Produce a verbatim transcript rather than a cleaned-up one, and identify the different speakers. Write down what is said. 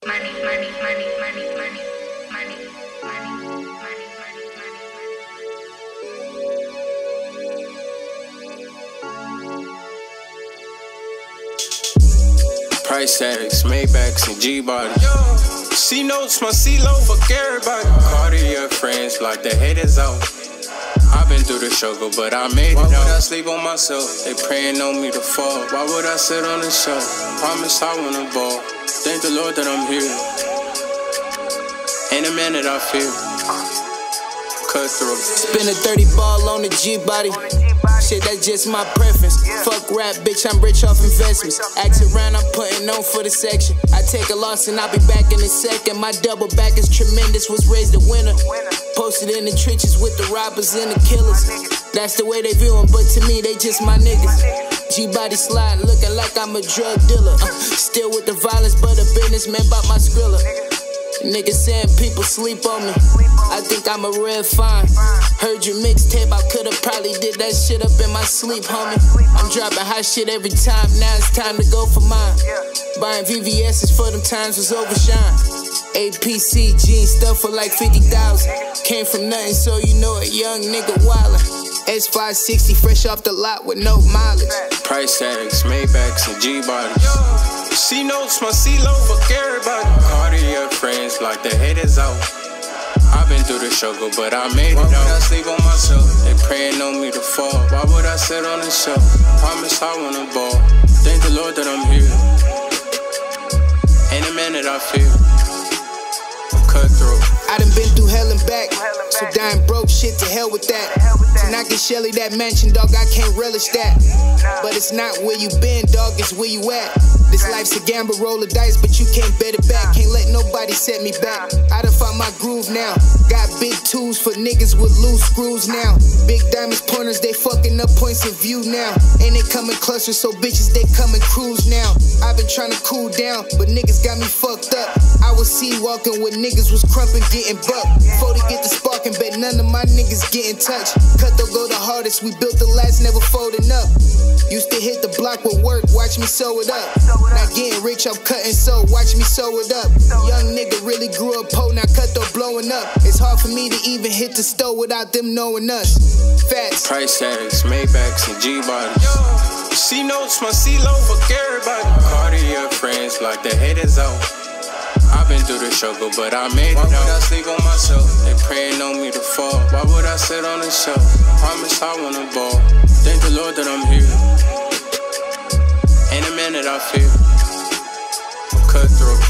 Speaker 1: Money, money, money, money, money, money, money, money, money, money.
Speaker 2: Price tags, Maybachs, and G-bodies. C notes, my C-low, fuck everybody. Cartier friends, like the haters out. I've been through the struggle, but I made it out. Why would I sleep on myself? They praying on me to fall. Why would I sit on the shelf? Promise I wanna ball. Thank the Lord that I'm here. Ain't a man that I fear. Cutthroat.
Speaker 3: Spend a thirty ball on the G-body. Shit, that's just my preference. Fuck rap, bitch, I'm rich off investments. Act around, I'm putting on for the section. I take a loss and I'll be back in a second. My double back is tremendous, was raised a winner. Posted in the trenches with the robbers and the killers. That's the way they view them, but to me, they just my niggas. G-body slide, looking like I'm a drug dealer. Uh, still with the violence, but a businessman bought my Skrilla. Niggas saying people sleep on me. I think I'm a red fine. Heard your mixtape, I could've probably did that shit up in my sleep, homie. I'm dropping hot shit every time, now it's time to go for mine. Buying V V S's for them times was overshine. A P C jeans stuff for like fifty thousand. Came from nothing, so you know a young nigga wildin'. S five sixty fresh off the lot with no mileage.
Speaker 2: Price tags, Maybachs, and G-bodies. C notes, my C-low, fuck everybody. Cartier friends, like the haters out. I've been through the struggle, but I made it out. Why would I sleep on myself? They praying on me to fall. Why would I sit on the shelf? Promise I wanna ball. Thank the Lord that I'm here. Ain't a man that I fear. Cutthroat.
Speaker 3: I done been through hell and back, so dying broke, shit to hell with that. To not get Shelly that mansion, dog, I can't relish that. But it's not where you been, dog, it's where you at. This life's a gamble, roll the dice, but you can't bet it back. Can't let nobody set me back. I done found my groove now. Got big tools for niggas with loose screws now. Big diamonds, pointers, they fucking up points of view now. Ain't they coming clusters, so bitches, they coming cruise now. I've been trying to cool down, but niggas got me fucked up. I was sea walking with niggas was crumping, getting bucked. Before they get the spark and bet none of my niggas get in touch. Cut though go the hardest, we built the last, never folding up. Used to hit the block with work, watch me sew it up. Not getting rich, I'm cutting so, watch me sew it up. Young nigga really grew up poor, now cut though blowing up. It's hard for me to even hit the store without them knowing us. Facts.
Speaker 2: Price tags, Maybachs, and G-bodies. C notes, my C-low, fuck everybody. Cartier friends, like the haters out. I've been through the struggle, but I made it out. Why would I sleep on myself? They praying on me to fall. Why would I sit on the shelf? Promise I wanna ball. Thank the Lord that I'm here. Ain't a man that I fear. Cutthroat.